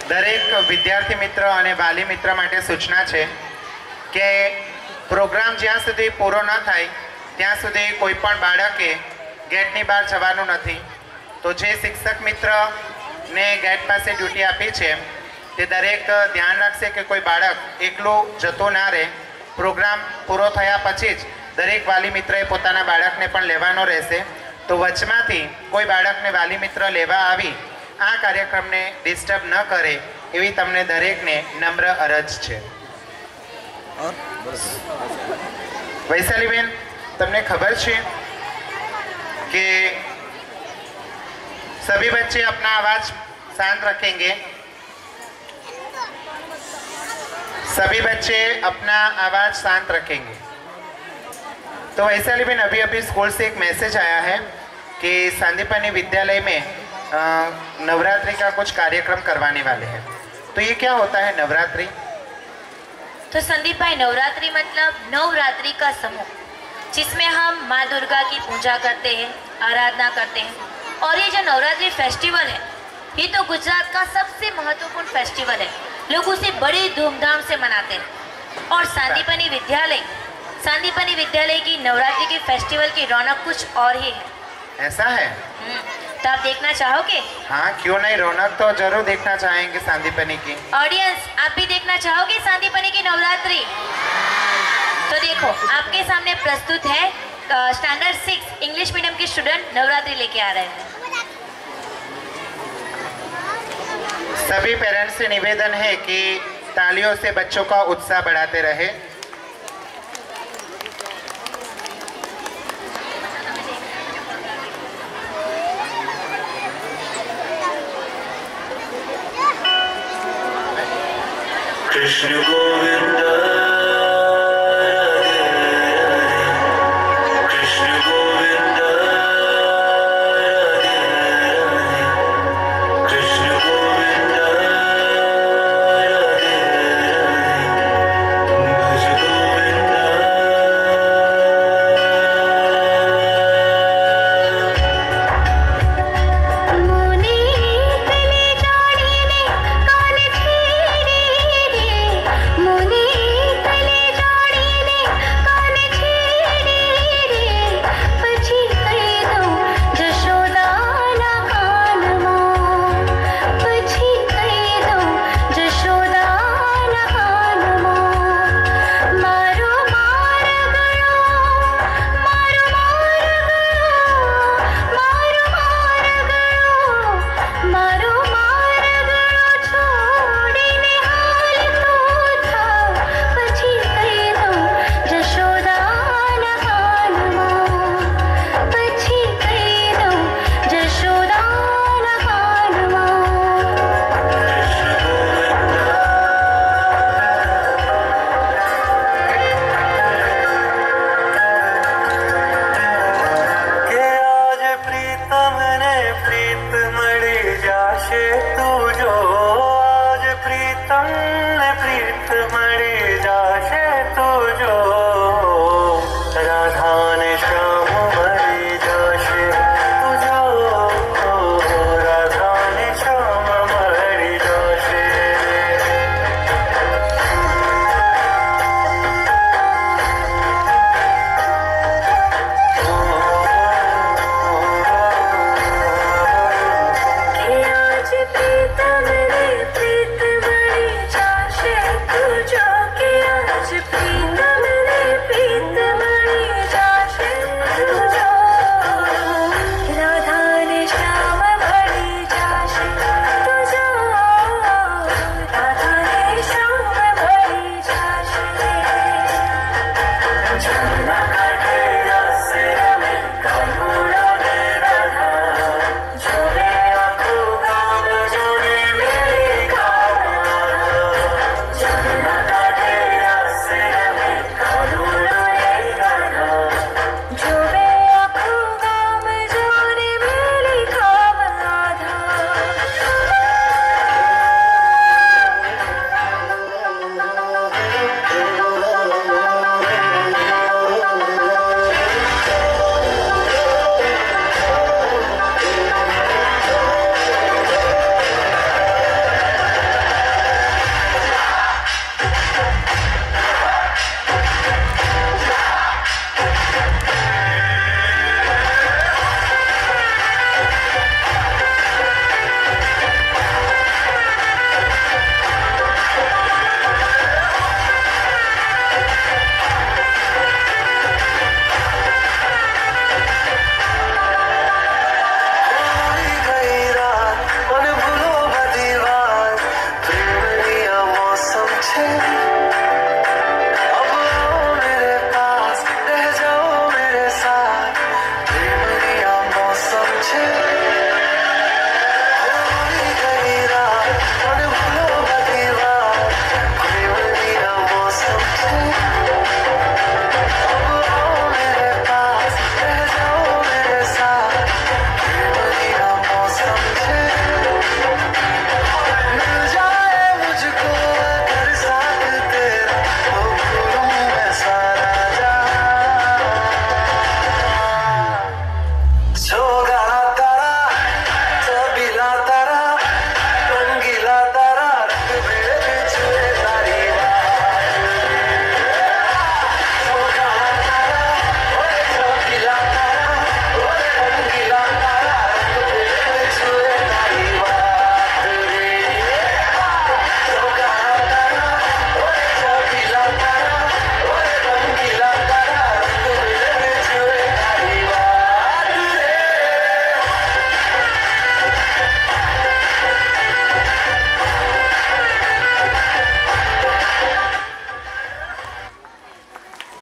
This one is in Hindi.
દરેક વિદ્યાર્થી મિત્ર અને વાલી મિત્ર માટે સૂચના છે કે પ્રોગ્રામ જ્યાં સુધી પૂરો ન થાય ત્યાં સુધી કોઈ પણ બાળકે ગેટની બહાર જવાનું નથી. તો જે શિક્ષક મિત્રને ગેટ પાસે ડ્યુટી આપી છે તે દરેક ધ્યાન રાખશે કે કોઈ બાળક એકલું જતો ના રહે. પ્રોગ્રામ પૂરો થયા પછી જ દરેક વાલી મિત્રએ પોતાના બાળકને પણ લેવાનો રહેશે. તો વચમાંથી કોઈ બાળકને વાલી મિત્ર લેવા આવી આ કાર્યક્રમને ડિસ્ટર્બ ન કરે એવી તમને દરેકને નમ્ર અરજ છે. વૈશાલીબેન, તમને ખબર છે कि सभी बच्चे अपना आवाज शांत रखेंगे. सभी बच्चे अपना आवाज शांत रखेंगे. तो वैशाली बहन, अभी अभी स्कूल से एक मैसेज आया है कि सांदीपनी विद्यालय में नवरात्रि का कुछ कार्यक्रम करवाने वाले हैं. तो ये क्या होता है नवरात्रि? तो संदीप भाई, नवरात्रि मतलब नवरात्रि का समूह, जिसमें हम माँ दुर्गा की पूजा करते हैं, आराधना करते हैं. और ये जो नवरात्रि फेस्टिवल है, ये तो गुजरात का सबसे महत्वपूर्ण फेस्टिवल है. लोग उसे बड़ी धूमधाम से मनाते हैं. और सांदीपनी विद्यालय की नवरात्रि के फेस्टिवल की रौनक कुछ और ही है. ऐसा है? तो आप देखना चाहोगे? हाँ, क्यों नहीं, रौनक तो जरूर देखना चाहेंगे सांदीपनी की. ऑडियंस, आप भी देखना चाहोगे सांदीपनी की नवरात्रि? तो देखो, आपके सामने प्रस्तुत है स्टैंडर्ड 6 इंग्लिश मीडियम के स्टूडेंट नवरात्रि लेके आ रहे हैं. सभी पेरेंट्स से निवेदन है कि तालियों से बच्चों का उत्साह बढ़ाते रहे. कृष्ण गोविंद प्रीत मणि